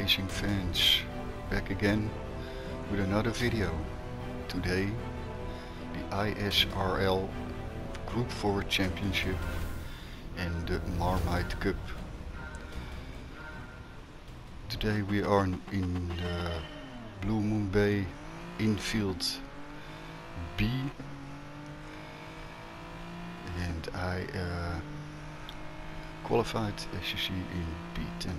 racing fans, back again with another video. Today the ISRL Group 4 Championship and the Marmite Cup. Today we are in the Blue Moon Bay infield B, and I qualified, as you see, in P10.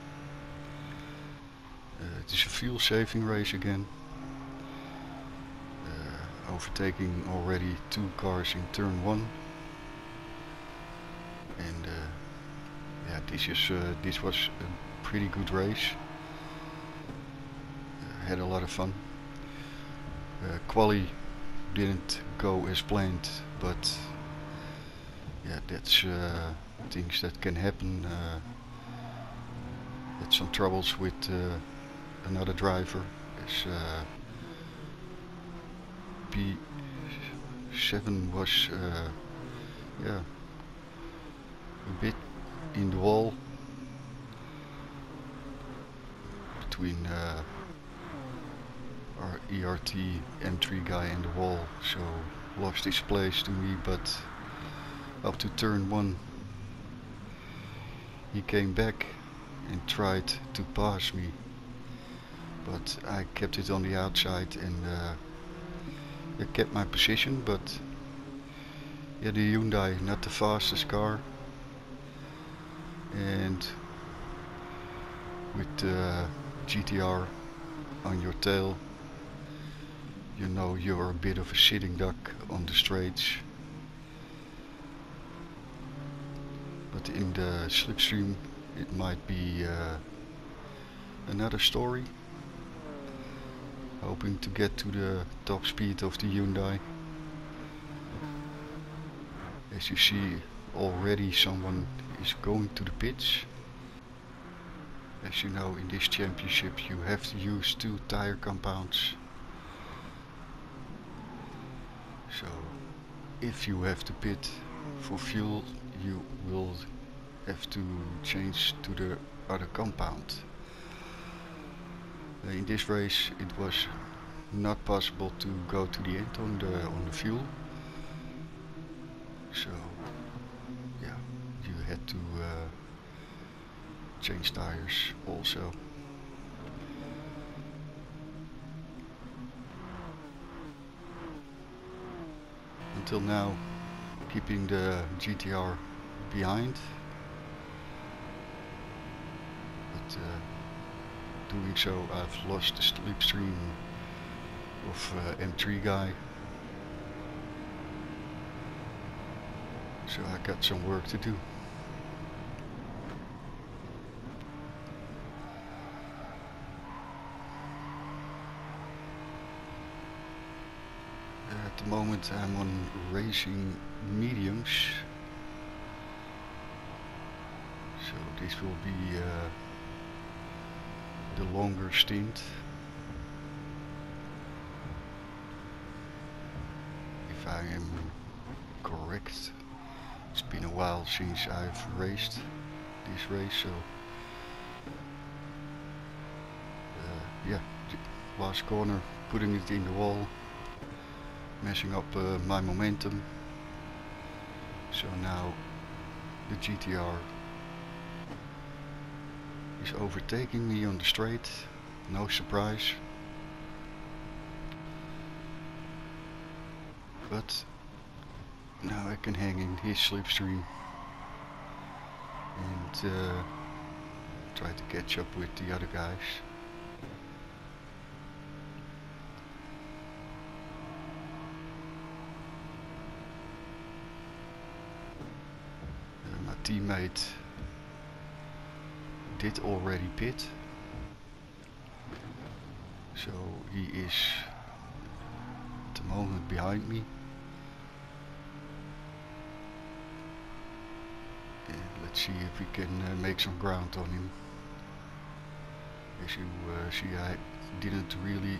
It is a fuel saving race again, overtaking already 2 cars in turn 1, and yeah, this was a pretty good race. Had a lot of fun. Quali didn't go as planned, but yeah, that's things that can happen. Had some troubles with another driver, as P7 was yeah, a bit in the wall between our ERT M3 guy and the wall, so lost his place to me, but up to turn 1 he came back and tried to pass me, but I kept it on the outside and I kept my position. But yeah, the Hyundai, not the fastest car, and with the GTR on your tail, you know you're a bit of a sitting duck on the straights. But in the slipstream it might be another story. Hoping to get to the top speed of the Hyundai. As you see, already someone is going to the pits. As you know, in this championship you have to use 2 tire compounds. So if you have to pit for fuel, you will have to change to the other compound. In this race it was not possible to go to the end on the fuel, so yeah, you had to change tires also. Until now, keeping the GTR behind, but doing so I've lost the slipstream of M3 guy, so I got some work to do. At the moment I'm on racing mediums, so this will be the longer stint. If I am correct, it's been a while since I've raced this race, so yeah, last corner, putting it in the wall, messing up my momentum. So now the GTR is overtaking me on the straight, no surprise. But now I can hang in his slipstream and try to catch up with the other guys. My teammate did already pit, so he is at the moment behind me. And let's see if we can make some ground on him. As you see, I didn't really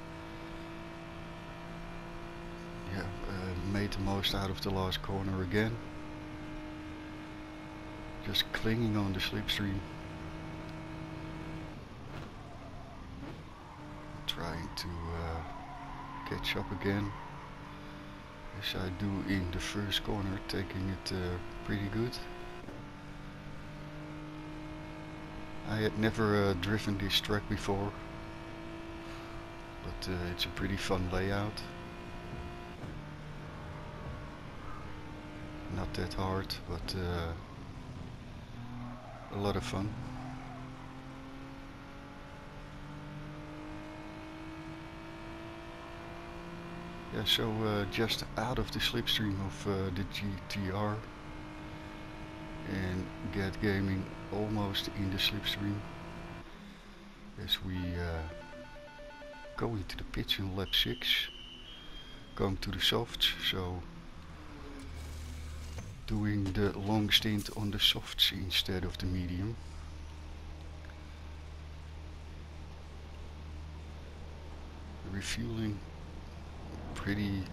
made the most out of the last corner again. Just clinging on the slipstream. trying to catch up again, as I do in the first corner, taking it pretty good. I had never driven this track before, but it's a pretty fun layout. Not that hard, but a lot of fun. Yeah, so just out of the slipstream of the GTR, and Get Gaming almost in the slipstream, as we go into the pitch in lap 6, going to the softs, so doing the long stint on the softs instead of the medium. Refueling pretty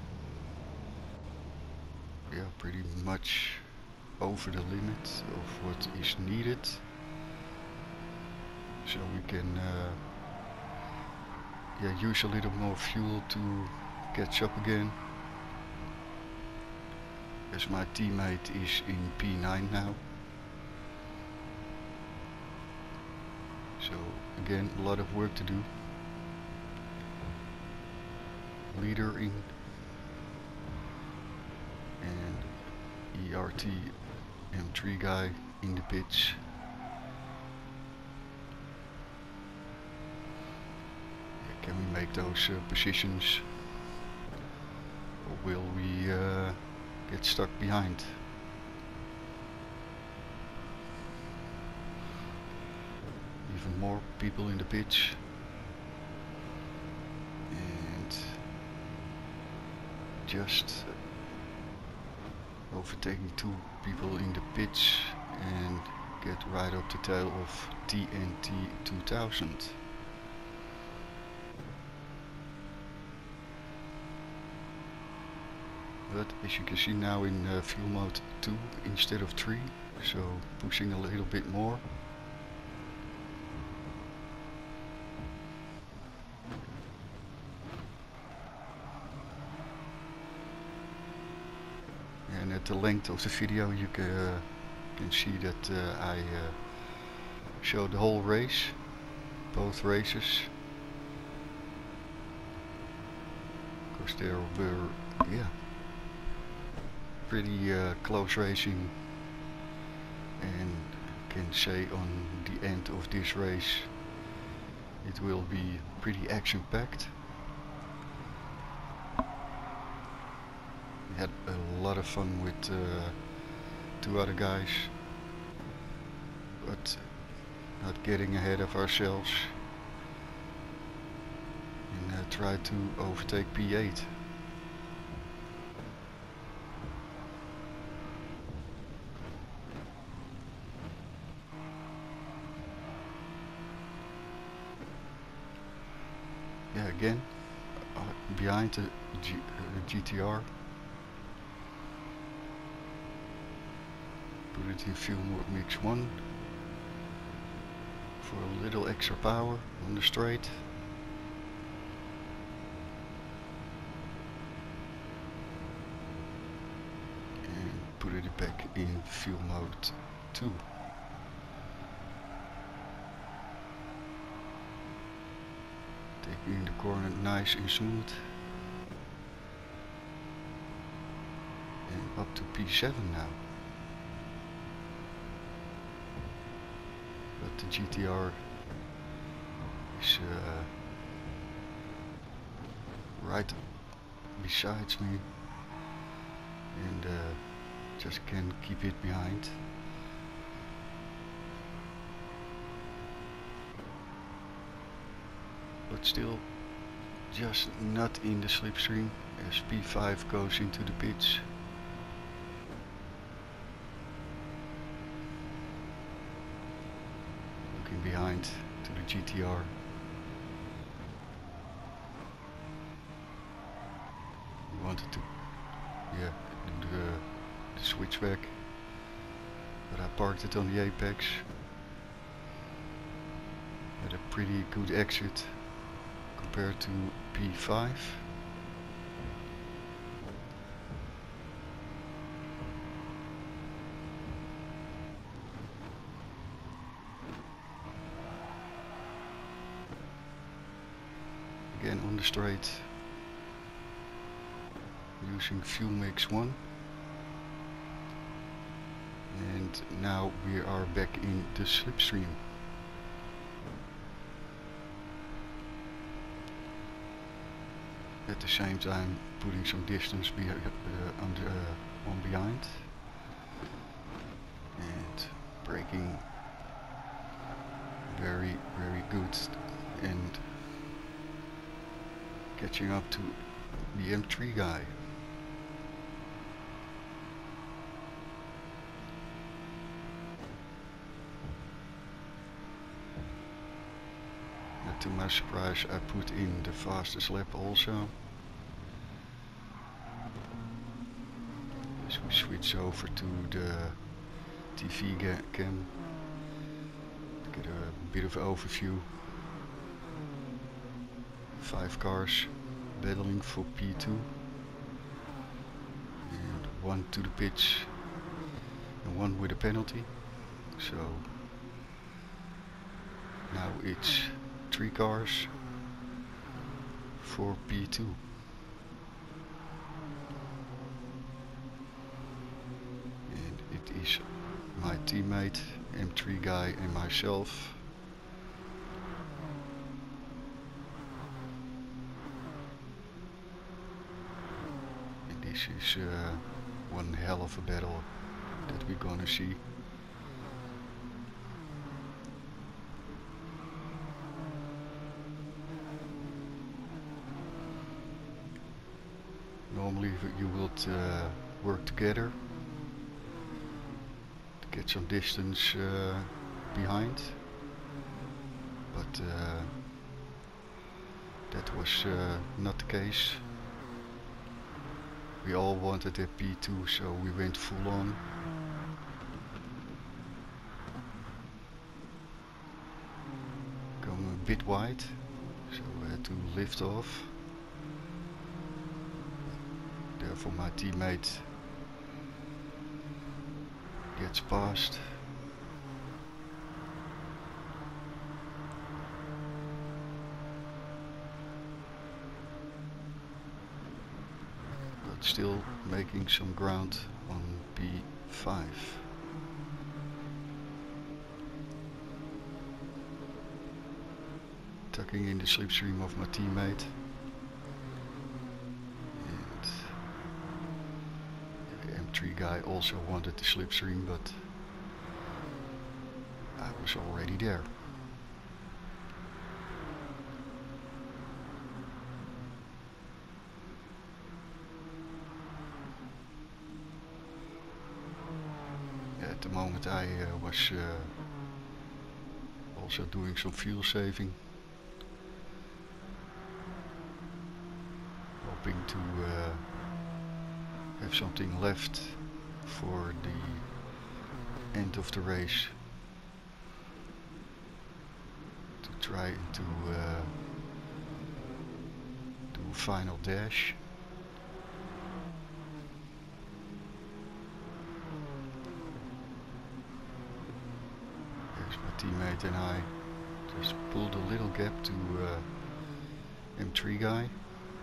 much over the limit of what is needed, so we can use a little more fuel to catch up again, as my teammate is in P9 now. So again, a lot of work to do. Leader in, and ERT M3 guy in the pitch. Can we make those positions, or will we get stuck behind? Even more people in the pitch, and just overtaking 2 people in the pitch and get right up the tail of TNT 2000. But as you can see now in fuel mode 2 instead of 3, so pushing a little bit more. And at the length of the video you can see that I showed the whole race, both races. Of course there were pretty close racing, and I can say on the end of this race it will be pretty action packed. We had a lot of fun with 2 other guys, but not getting ahead of ourselves, and try to overtake P8. Yeah, again behind the GTR. Put it in fuel mode mix 1 for a little extra power on the straight. And put it back in fuel mode 2. Taking the corner nice and smooth, and up to P7 now. But the GTR is right besides me, and just can't keep it behind. But still just not in the slipstream, as P5 goes into the pitch. Looking behind to the GTR. We wanted to do the switchback, but I parked it on the apex. Had a pretty good exit. compared to P5. Again on the straight, using fuel mix 1. And now we are back in the slipstream. At the same time putting some distance on behind. And braking very good, and catching up to the M3 guy. And to my surprise, I put in the fastest lap also. As we switch over to the TV cam to get a bit of overview. 5 cars battling for P2 and 1 to the pitch and 1 with a penalty. So now it's 3 cars for P2. And it is my teammate, M3 guy, and myself. This is one hell of a battle that we're gonna see. Normally you would work together to get some distance behind, but that was not the case. We all wanted a P2, so we went full on. Going a bit wide, so we had to lift off. Therefore my teammate gets past. Still making some ground on P5. Tucking in the slipstream of my teammate. And the M3 guy also wanted the slipstream, but I was already there. At the moment I was also doing some fuel saving, hoping to have something left for the end of the race, to try to do a final dash. My teammate and I just pulled a little gap to M3 guy,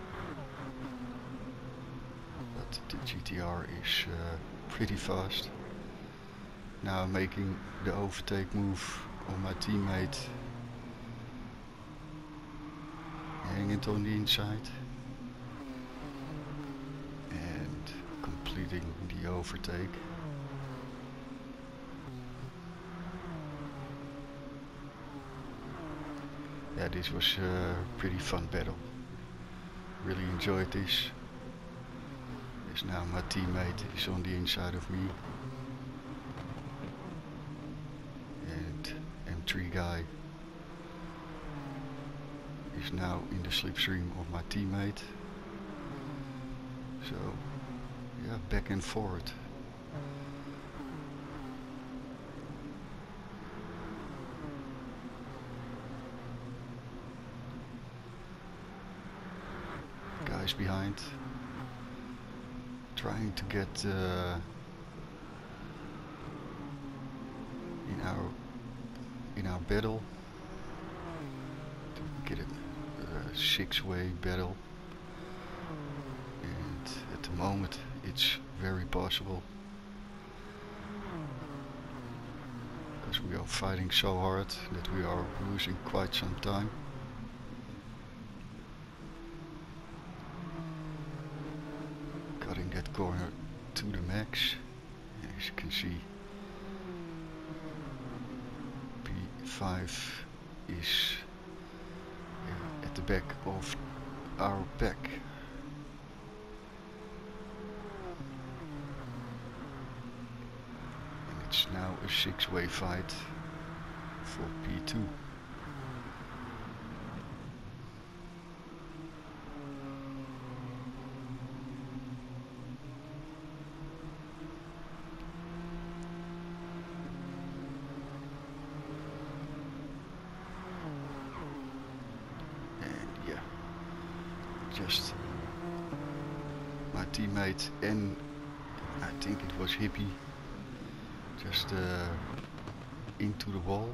but the GTR is pretty fast. Now I'm making the overtake move on my teammate, hanging it on the inside and completing the overtake. Yeah, this was a pretty fun battle. Really enjoyed this. As now my teammate is on the inside of me. And M3 guy is now in the slipstream of my teammate. So, yeah, back and forward. guys behind, trying to get in our battle, to get a six-way battle, and at the moment it's very possible, because we are fighting so hard that we are losing quite some time. Cutting that corner to the max. As you can see, P5 is at the back of our pack. And it's now a six-way fight for P2. Just my teammate and I think it was Hippie just into the wall.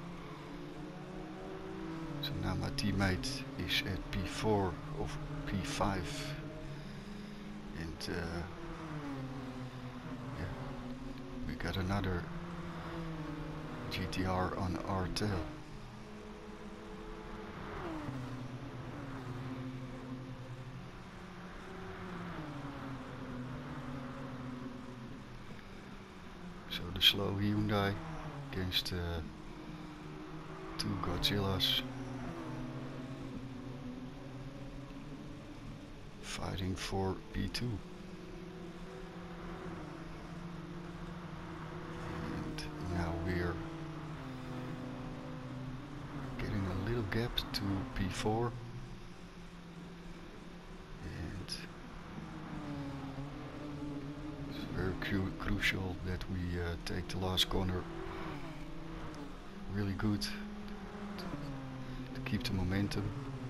So now my teammate is at P4 of P5, and yeah, we got another GTR on our tail. So the slow Hyundai against two Godzillas, fighting for P2. And now we're getting a little gap to P4. And it's very crucial that we take the last corner really good to keep the momentum.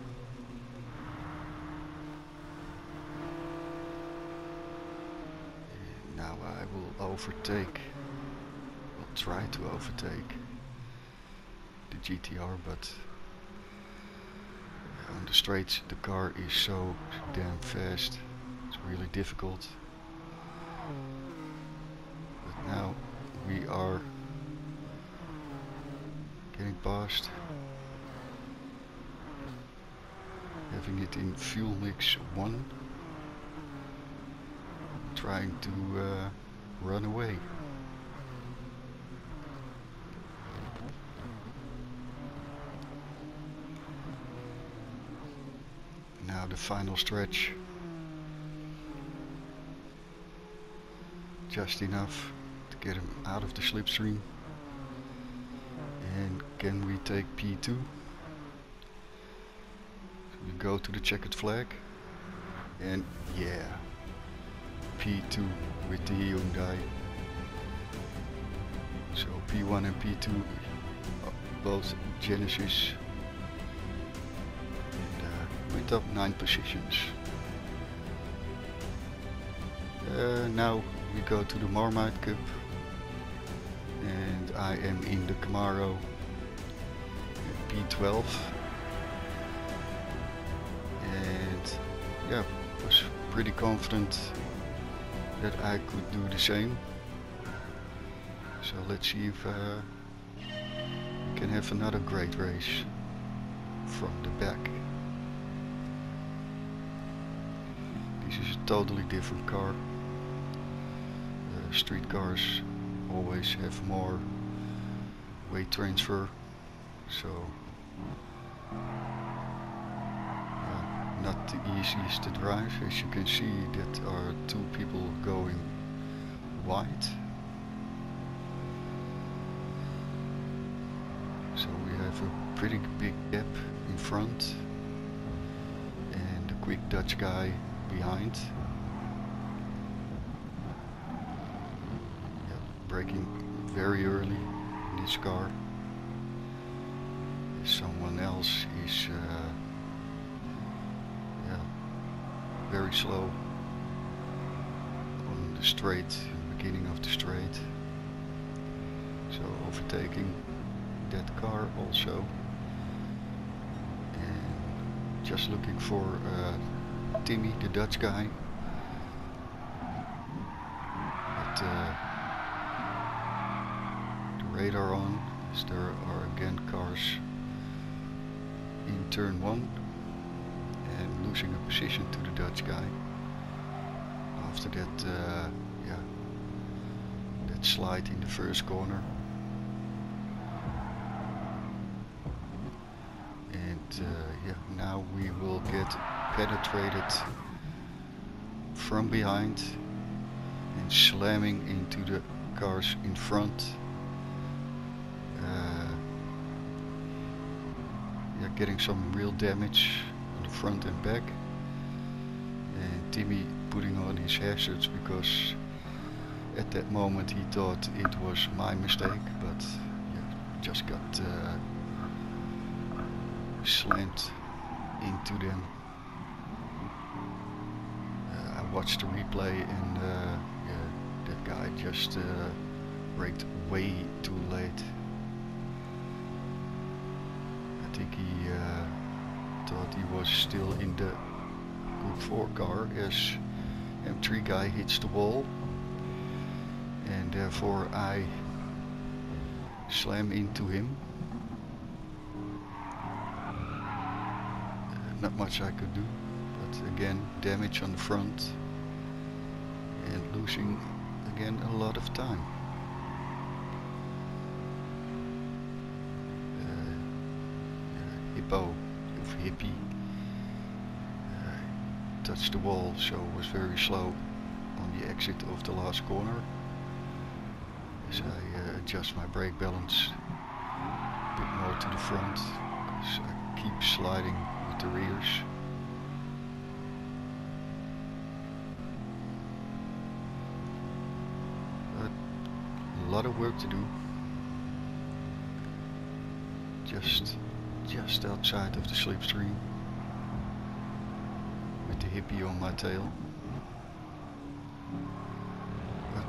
And now I will overtake, will try to overtake the GTR, but on the straights the car is so damn fast, it's really difficult. But now we are getting past, having it in fuel mix 1, trying to run away. Now the final stretch, just enough to get him out of the slipstream. And can we take P2? So we go to the checkered flag, and yeah, P2 with the Hyundai. So P1 and P2 both Genesis, and went up 9 positions. Now we go to the Marmite Cup, and I am in the Camaro P12, and yeah, was pretty confident that I could do the same. So let's see if we can have another great race from the back. This is a totally different car. Street cars always have more weight transfer, so not the easiest to drive. As you can see, that are two people going wide, so we have a pretty big gap in front and a quick Dutch guy behind. Braking very early in this car. Someone else is very slow on the straight, beginning of the straight. So overtaking that car also, and just looking for Timmy, the Dutch guy. But the radar on, as there are again cars in turn 1 and losing a position to the Dutch guy. After that, yeah, that slide in the first corner. Yeah, now we will get penetrated from behind and slamming into the cars in front. Yeah, getting some real damage on the front and back. And Timmy putting on his hazards because at that moment he thought it was my mistake, but yeah, just got slammed into them. I watched the replay and yeah, that guy just braked way too late. I think he thought he was still in the Group 4 car as M3 guy hits the wall, and therefore I slam into him. Not much I could do, but again damage on the front and losing again a lot of time. Hippo of Hippie touched the wall, so was very slow on the exit of the last corner. As I adjust my brake balance a bit more to the front, because I keep sliding with the rears. But a lot of work to do. Just outside of the slipstream, with the Hippie on my tail. But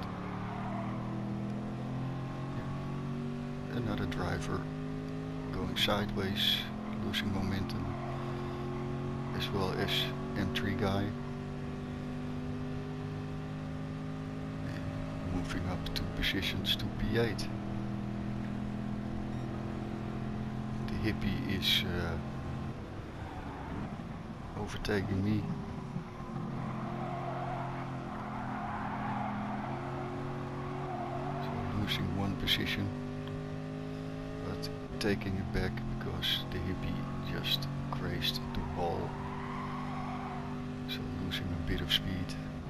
another driver going sideways, losing momentum, as well as M3 guy, and moving up 2 positions to P8. The Hippie is overtaking me. So losing 1 position, but taking it back because the Hippie just grazed the wall. So losing a bit of speed.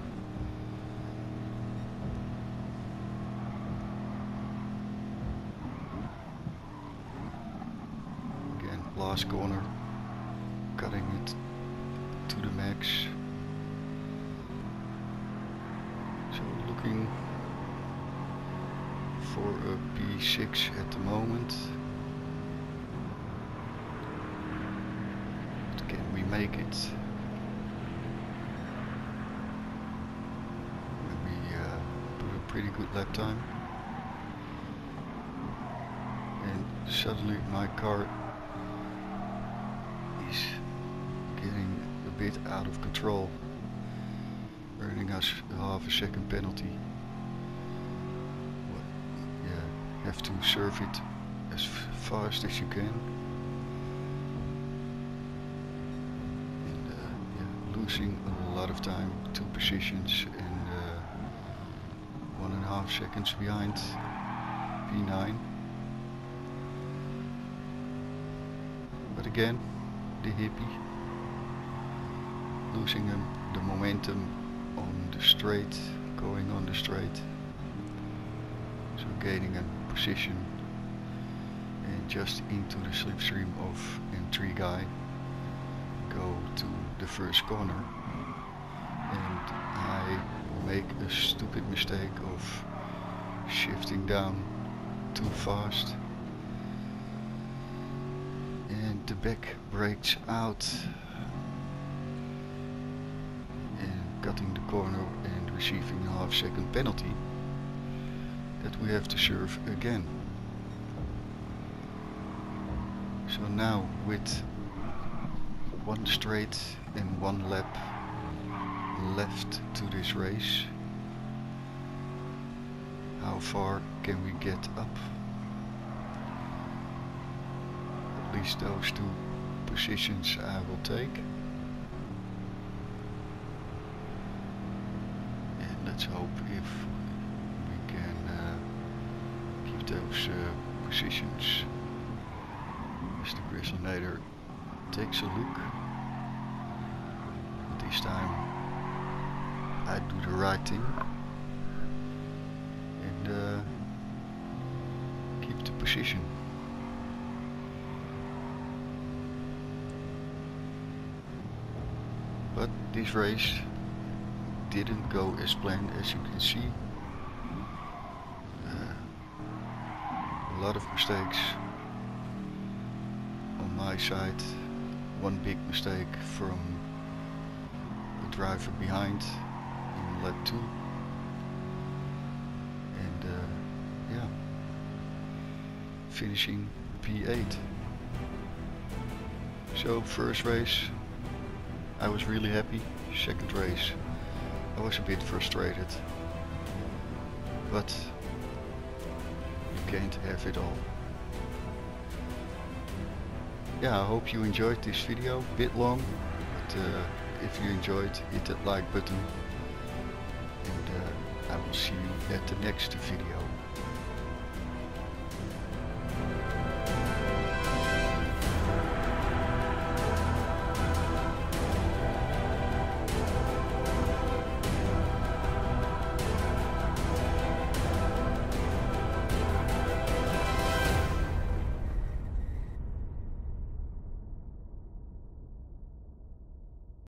Again, last corner, cutting it to the max. So looking for a P6 at the moment. But can we make it? We put a pretty good lap time. And suddenly my car is getting a bit out of control, earning us a half a second penalty. Well, yeah, have to serve it as fast as you can. And yeah, losing a lot of time, 2 positions and 1.5 seconds behind P9. But again, the Hippie losing the momentum on the straight, going on the straight, so gaining a position and just into the slipstream of M3 guy, go to the first corner, and I make a stupid mistake of shifting down too fast, and the back brakes out. cutting the corner and receiving a half-second penalty that we have to serve again. So now with one straight and one lap left to this race, how far can we get up? At least those two positions I will take. And let's hope if we can keep those positions as the Grizzlenator takes a look. This time I do the right thing and keep the position. But this race didn't go as planned, as you can see. A lot of mistakes on my side. One big mistake from the driver behind in lap 2. And yeah, finishing P8. So first race I was really happy. Second race I was a bit frustrated, but you can't have it all. Yeah, I hope you enjoyed this video, a bit long, but if you enjoyed, hit that like button, and I will see you at the next video.